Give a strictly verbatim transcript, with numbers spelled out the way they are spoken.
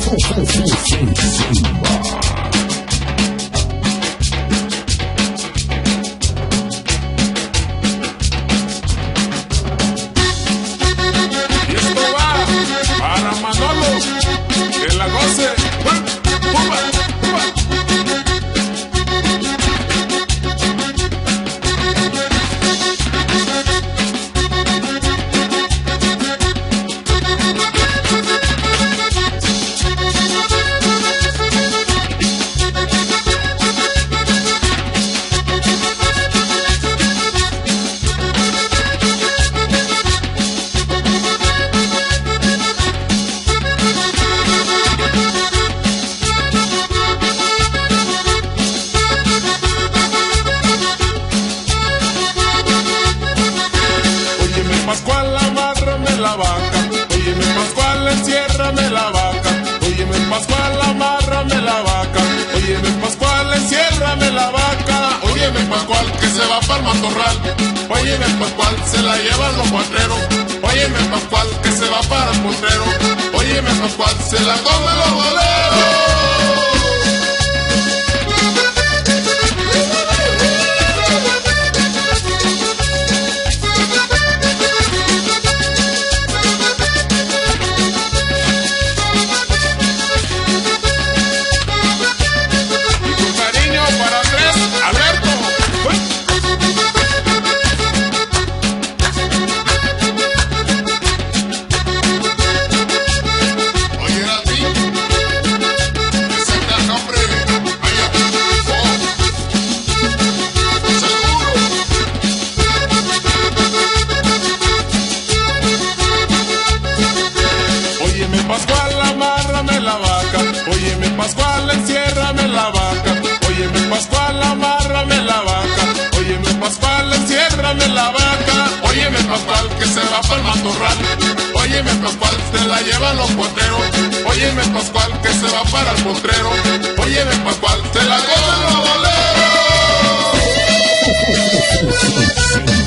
Que la goce, ¡Pumba! ¡Pumba! Pascual, amárrame la vaca. Óyeme, Pascual, enciérrame la vaca. Óyeme, Pascual, amárrame la vaca. Óyeme, Pascual, enciérrame la vaca. Óyeme, Pascual, que se va pa'l matorral. Óyeme, Pascual, se la llevan los cuatreros. Óyeme, Pascual, que se va para el potrero. Óyeme, Pascual, se la come los boleros. Pascual, amárrame la vaca. Óyeme, Pascual, enciérrame la vaca. Óyeme, Pascual, amárrame la vaca. Óyeme, Pascual, enciérrame la vaca. Óyeme, Pascual, que se va pa'l matorral. Óyeme, Pascual, se la llevan los potreros. Óyeme, Pascual, que se va para el potrero. Óyeme, Pascual, se la comen los boleros.